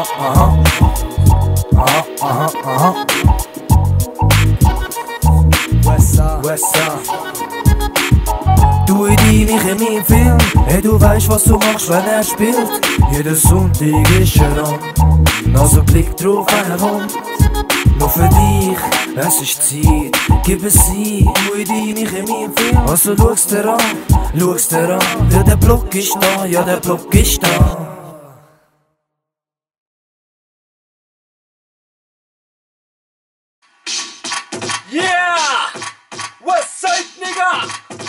Westside. Du in dich wie in meinem Film. Hey, du weißt, was du machst, wenn er spielt. Jeden Sonntag ist er an. Also blick drauf, wenn er kommt. Nur für dich, es ist Zeit. Gib es ein. Du in dich wie in meinem Film. Also schau's dir an, schau's dir an. Ja, der Block ist da, ja, der Block ist da. Yeah! Westside, Nigga!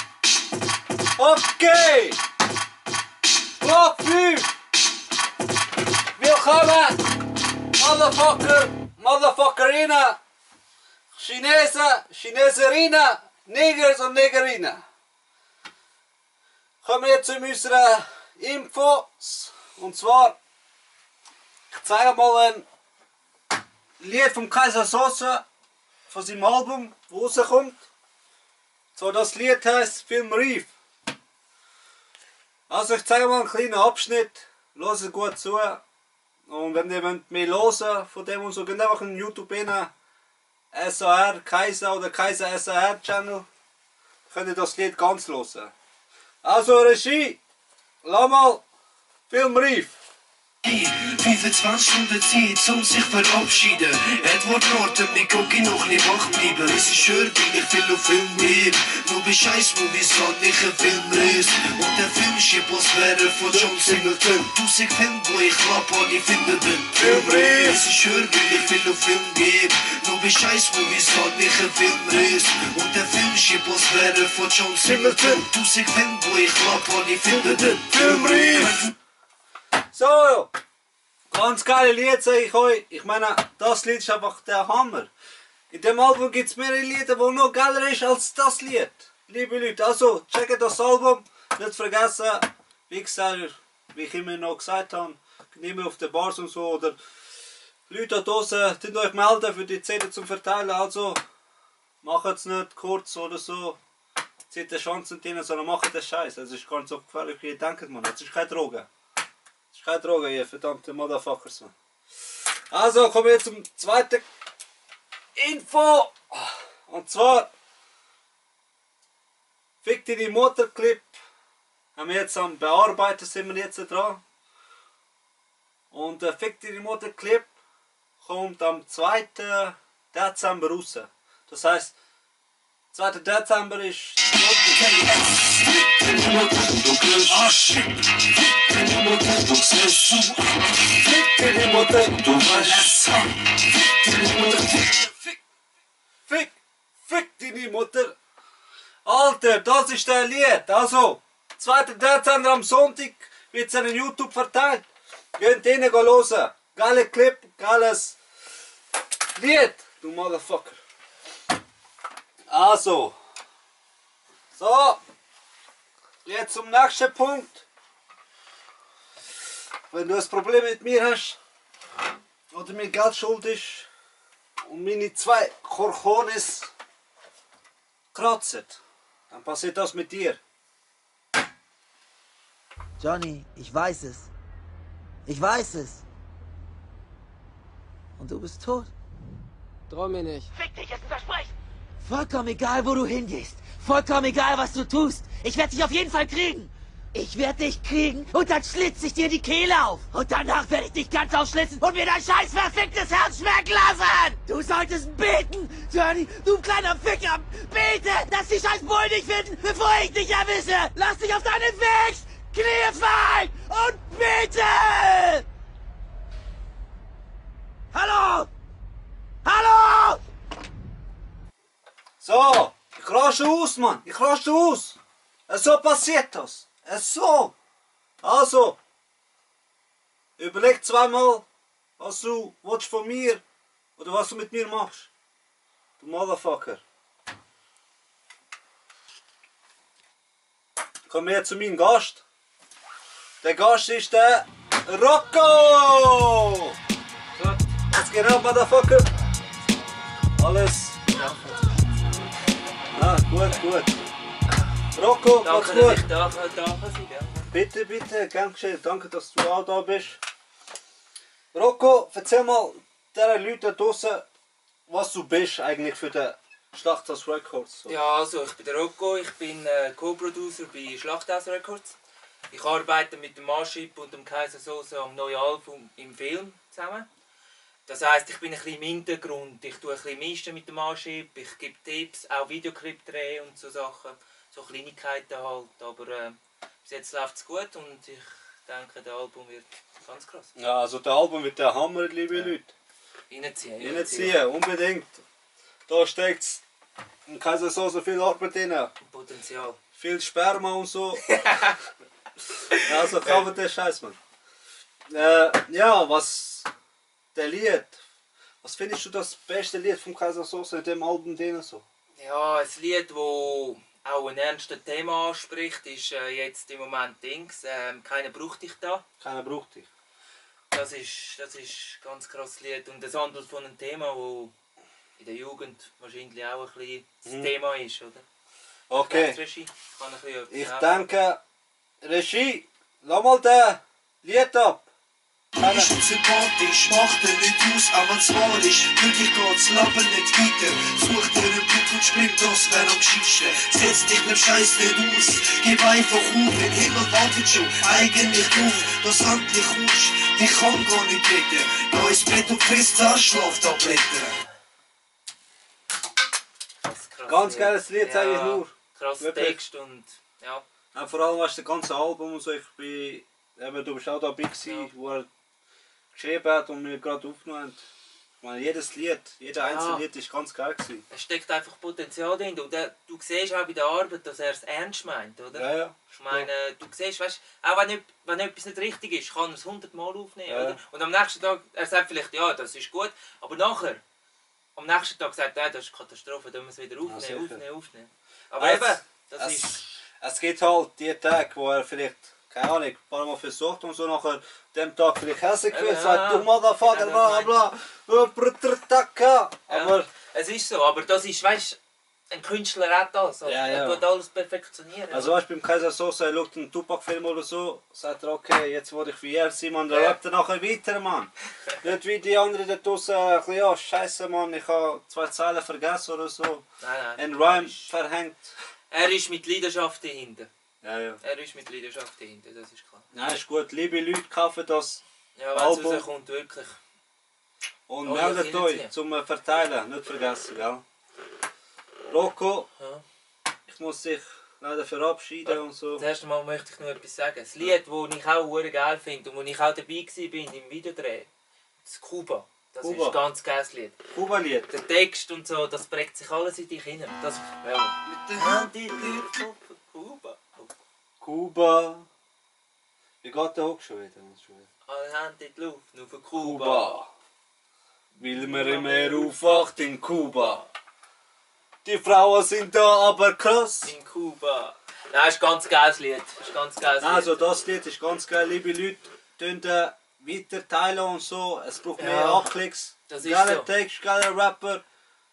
Okay! Block 5! Willkommen! Motherfuckerina! Chinesen, Chineserinnen, Negers und Negerinnen! Kommen wir jetzt zu unseren Infos. Und zwar, ich zeige mal ein Lied vom Kaiser Soße von seinem Album, wo rauskommt. So, das Lied heißt Film Reef. Also ich zeige mal einen kleinen Abschnitt, hört gut zu. Und wenn ihr mehr hören von dem und so, geht einfach in YouTube rein, SAR Kaiser oder Kaiser SAR Channel, könnt ihr das Lied ganz hören. Also Regie, lass mal Film Reef. 25 Stunden Zeit, um sich verabschieden. Edward Norton, wir gucken noch nicht wach bleiben. Regisseur bin ich viel auf Film mehr. Nur bei Scheiß-Movies hat ich einen Filmriss. Und der Film ist Atmosphäre von John Singleton. 1000 Filme, ich klappe alle finden den Filmriss. Regisseur bin ich viel auf Film mehr. Nur bei Scheiß-Movies hat ich einen Filmriss. Und der Film ist Atmosphäre von John Singleton. 1000 Filme, ich klappe alle finden den Filmriss. So, ganz geile Lied, sage ich euch. Ich meine, das Lied ist einfach der Hammer. In dem Album gibt es mehrere Lieder, die noch geiler ist als das Lied. Liebe Leute, also checkt das Album. Nicht vergessen, wie gesagt, wie ich immer noch gesagt habe, nicht mehr auf den Bars und so. Oder Leute da draußen, könnt euch melden für die CD zum Verteilen. Also macht es nicht kurz oder so. Zieht die Chancen drin, sondern macht den Scheiß. Das ist gar nicht so gefährlich, wie ihr denkt, man. Das ist keine Droge. Das ist keine Droge, ihr verdammte Motherfuckers. Also kommen wir jetzt zum zweiten Info. Und zwar Fick die Motorclip. Haben wir jetzt am Bearbeiten, sind wir jetzt dran. Und der Fick die Motorclip kommt am 2. Dezember raus. Das heisst, 2. Dezember ist Fick deine Mutter. Alter, das ist der Lied. Also, 2. Dezember am Sonntag wird es an YouTube verteilt. Geht rein hören. Geiler Clip, geiles Lied, du Motherfucker. Also, so, jetzt zum nächsten Punkt. Wenn du ein Problem mit mir hast oder mir Geld schuldest und meine 2 Korchones kratzen, dann passiert das mit dir. Johnny, ich weiß es. Ich weiß es. Und du bist tot. Trau mir nicht. Fick dich, ist ein Versprechen. Vollkommen egal, wo du hingehst. Vollkommen egal, was du tust. Ich werde dich auf jeden Fall kriegen. Ich werde dich kriegen und dann schlitze ich dir die Kehle auf. Und danach werde ich dich ganz aufschlitzen und mir dein scheiß verficktes Herz schmecken lassen. Du solltest beten, Johnny, du kleiner Ficker. Bete, dass die scheiß Bullen dich finden, bevor ich dich erwische. Lass dich auf deinen Weg. Knie fallen und bete. Hallo. Hallo. So, ich raste aus, Mann. Ich raste aus. So passiert das. So. Also, überleg zweimal, was du willst von mir oder was du mit mir machst. Du Motherfucker. Kommen wir jetzt zu meinem Gast. Der Gast ist der Rocco. So, was geht ab, Motherfucker? Alles. Ah, gut. Rocco, Danke, gut. dass ich danke Sie. Bitte, gern geschehen. Danke, dass du auch da bist. Rocco, erzähl mal den Leuten da draussen, was du bist eigentlich für den Schlachthaus Records. So. Ja, also ich bin der Rocco, ich bin Co-Producer bei Schlachthaus Records. Ich arbeite mit dem Marschip und dem Kaiser Soße am neuen Album im Film zusammen. Das heisst, ich bin ein bisschen im Hintergrund. Ich tue ein bisschen mischen mit dem Marschip, ich gebe Tipps, auch Videoclip drehen und so Sachen. So Kleinigkeiten halt, aber bis jetzt läuft es gut und ich denke, das Album wird ganz krass. Ja, also das Album wird der Hammer, liebe Leute. Reinziehen, Unbedingt. Da steckt in Kaiser Soße viel Arbeit drin. Potenzial. Viel Sperma und so. Also kaufen den Scheiß, Mann. Ja, was der Lied. Was findest du das beste Lied vom Kaiser Soße in dem Album drin so? Ja, ein Lied, das auch ein ernstes Thema anspricht, ist jetzt im Moment Dings. Keiner braucht dich da. Keiner braucht dich. Das ist ein ganz krasses Lied und das handelt von einem Thema, das in der Jugend wahrscheinlich auch ein bisschen das Thema ist, oder? Okay. Regie, kann ein bisschen Ich etwas denke, Regie, lass mal den Lied ab. Ist und sympathisch, macht er nicht aus, auch wenn's wahr ist. Für dich geht's Leben nicht weiter. Such dir einen Blick und spring los, wer am gescheitsten. Setz dich dem Scheiß nicht aus, gib einfach auf. Den Himmel wartet schon eigentlich drauf, dass endlich kommst. Ich kann gar nicht retten. Da ins Bett und frisst an Schlaftabletten. Ganz geiles Lied, sage ich nur. Krasser Wirklich. Text und ja. Ja, vor allem weißt du, das ganze Album und so. Ich bin, eben, du bist auch dabei gewesen, Ja. wo er geschrieben hat und wir gerade aufgenommen haben. Ich meine, jedes Lied, jeder einzelne Lied ist ganz geil gewesen. Es steckt einfach Potenzial drin und du siehst auch bei der Arbeit, dass er es ernst meint, oder? Ja, ja. Ich meine, du siehst, weißt, auch wenn etwas nicht richtig ist, kann er es 100 Mal aufnehmen, Ja. oder? Und am nächsten Tag, er sagt vielleicht, ja, das ist gut, aber nachher, am nächsten Tag sagt er, das ist eine Katastrophe, dann müssen wir es wieder sicher. aufnehmen. Aber eben, das es, ist... es gibt halt die Tage, wo er vielleicht, keine Ahnung, ein paar Mal versucht und so nachher dem Tag vielleicht hässlich wird, Ja, sagt, ja. du Motherfucker, Ja, bla bla bla, aber es ist so, aber das ist, weißt du, ein Künstler hat das. Also, Ja, ja. Er tut alles perfektionieren. also weißt du, beim Kaiser Soße, er schaut einen Tupac-Film oder so, sagt er, okay, jetzt will ich wie er sein, man, dann Ja. rappt er nachher weiter, Mann. Nicht wie die anderen da draussen, ein bisschen, ja, scheiße, Mann, ich habe 2 Zeilen vergessen oder so. Nein. Ein Rhyme verhängt. Er ist mit Leidenschaft dahinter. Ja, ja. Er ist mit Leidenschaft dahinter, das ist klar. Nein, ist gut, liebe Leute, kaufen das Ja, wenn es Album. rauskommt, wirklich. und Oh, ja, meldet vielen euch Dank. zum Verteilen, nicht vergessen, gell? Rocco, Ja. ich muss dich leider verabschieden und so. Das erste Mal möchte ich noch etwas sagen. Das Lied, das ich auch sehr geil finde und wo ich auch dabei war im Videodreh, das Kuba. Das Kuba. ist ein ganz geiles Lied. Kuba-Lied. Der Text und so, das prägt sich alles in dich hinein. Das, ja. Mit der Hand Die Luft auf Kuba. Kuba. Wie geht der Hook schon wieder? Alle Hände in die Luft, nur für Kuba. Kuba. Will man immer aufwacht in Kuba. Die Frauen sind da aber krass. In Kuba. Nein, ist ein ganz geiles Lied. Ist ein ganz geiles Lied. Also das Lied ist ganz geil, liebe Leute. Tönt weiter teilen und so. Es braucht mehr Ja, Anklicks. das ist Geiler so. Text, geiler Rapper.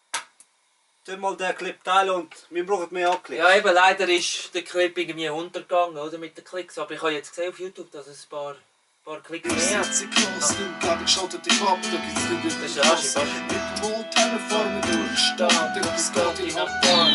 Tun mal den Clip teilen und wir brauchen mehr Anklicks. Ja, eben leider ist der Clip irgendwie untergegangen, oder, mit den Klicks. Aber ich habe jetzt gesehen auf YouTube, dass es ein paar Klicks mehr hat. Sitze Klaus, du Gabi, schaltet dich ab, da gibt's nicht Das wirklich ist rasch, was. rasch. Mit dem Mundtelefon durchstehen, das geht in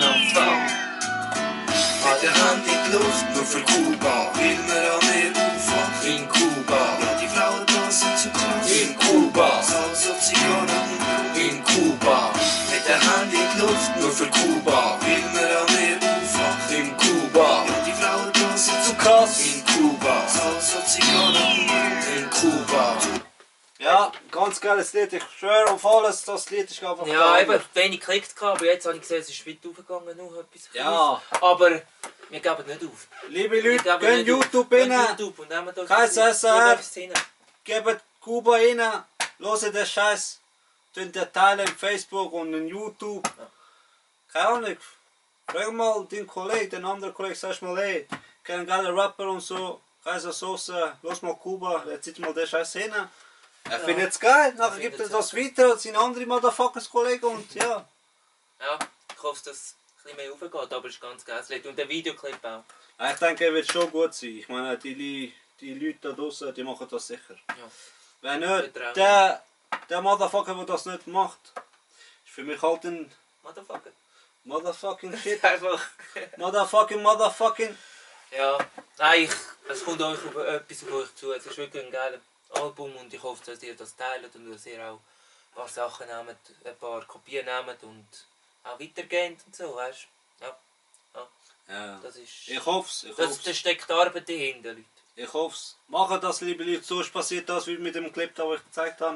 Mit der Hand in die Luft, nur für Kuba. Will man an mir aufwachen? In Kuba. Ja, die Frauen da sind zu krass. In Kuba. Salz auf Zigarren. In Kuba. Mit der Hand in die Luft, nur für Kuba. Will man an mir aufwachen? In Kuba. Ja, die Frauen da sind zu krass. In Kuba. Salz auf Zigarren. In Kuba. Ja, ganz geiles Lied. Ich schwöre auf alles, das Lied ist einfach Ja, der eben, Hammer. wenig geklickt gehabt, aber jetzt habe ich gesehen, es ist weit aufgegangen, noch etwas. Ja. Aber wir geben nicht auf. Liebe Wir Leute, geben gehen nicht YouTube auf. Gehen rein, YouTube und nehmen da Kein SSR. rein. gebt Kuba rein, hört den Scheiß, tun den teilen in Facebook und in YouTube. Keine Ahnung, frag mal den Kollegen, den anderen Kollegen, sag mal, ey, ich kenne einen geilen Rapper und so, Kaiser Soße, los mal Kuba, jetzt zieht mal den Scheiß hin. Er findet es geil, nachher gibt er findet's das weiter als seine anderen Motherfuckers Kollegen und ja. Ja, ich hoffe, dass es ein bisschen mehr aufgeht, aber es ist ganz geiles Lied. Und der Videoclip auch. Ich denke, er wird schon gut sein. Ich meine, die Leute da draußen, die machen das sicher. Ja. Wenn nicht, der Motherfucker, der das nicht macht, ist für mich halt ein Motherfucker. Motherfucking Shit. Einfach. Motherfucking. Ja, nein, es kommt euch über etwas auf euch zu. Es ist wirklich ein geiles Album und ich hoffe, dass ihr das teilt und dass ihr auch ein paar Sachen nehmt, ein paar Kopien nehmt und auch weitergeht und so, weißt du? Ja. Das ist. Ich hoff's. Da steckt Arbeit dahinter, Leute. Ich hoff's. Macht das, liebe Leute, sonst passiert das wie mit dem Clip, den ich gezeigt habe.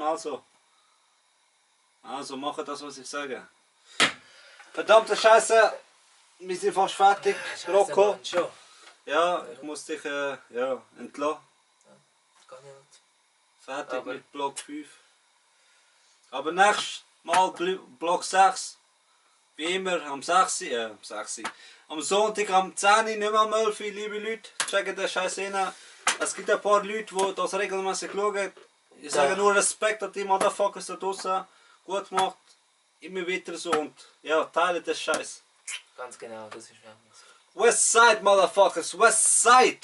Also macht das, was ich sage. Verdammte Scheiße, wir sind fast fertig. Rocco. Mann, schon. Ja, ich muss dich entlassen. Gar nicht. Fertig Aber- mit Block 5. Aber nächstes Mal Block 6. Wie immer am 6. Am Sonntag am 10. nicht mehr am 11. Liebe Leute, checken den Scheiß rein. Es gibt ein paar Leute, die das regelmäßig schauen. Ich sage nur Respekt an die Motherfuckers da draussen. Gut gemacht. Immer weiter so und ja, teilen den Scheiß. Ganz genau, das ist nämlich so. Westside, Motherfuckers, Westside!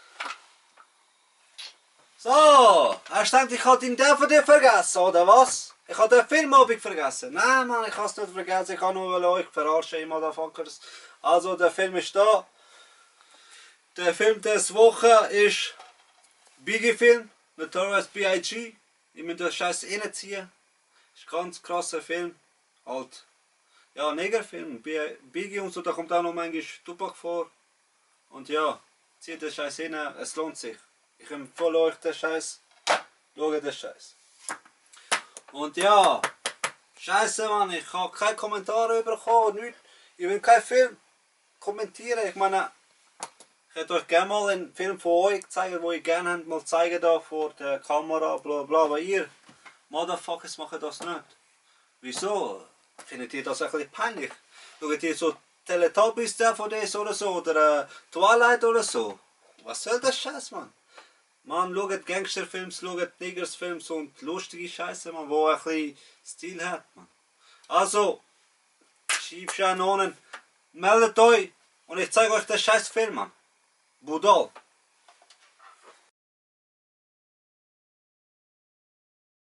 So, hast du gedacht, ich habe den DVD vergessen, oder was? Ich habe den Filmabend vergessen. Nein, Mann, ich habe es nicht vergessen, ich kann nur euch verarschen, ihr Motherfuckers. Also, der Film ist da. Der Film des Woche ist Biggie-Film, Notorious B.I.G. Ich muss den Scheiß reinziehen. Ist ein ganz krasser Film. Halt. Ja, Negerfilm, Biggie und so, da kommt auch noch manchmal Tupac vor. Und ja, zieht den Scheiß hin, es lohnt sich. Ich empfehle euch den Scheiß. Schaut den Scheiß. Und ja, Scheiße, Mann, ich habe keine Kommentare bekommen, nichts. Ich will keinen Film kommentieren. Ich meine, ich hätte euch gerne mal einen Film von euch zeigen, wo ich gerne habt, mal zeigen da vor der Kamera, bla bla, aber ihr Motherfuckers machen das nicht. Wieso? Findet ihr das ein bisschen peinlich? Schaut ihr so Teletubbies DVDs oder so, oder Twilight oder so? Was soll das Scheiß, Mann? Man, schaut Gangsterfilms, schaut Niggersfilms und lustige Scheiße, man, wo ein bisschen Stil hat, man. Also, Schiefschein meldet euch und ich zeige euch den Scheiß Film, man. Budal.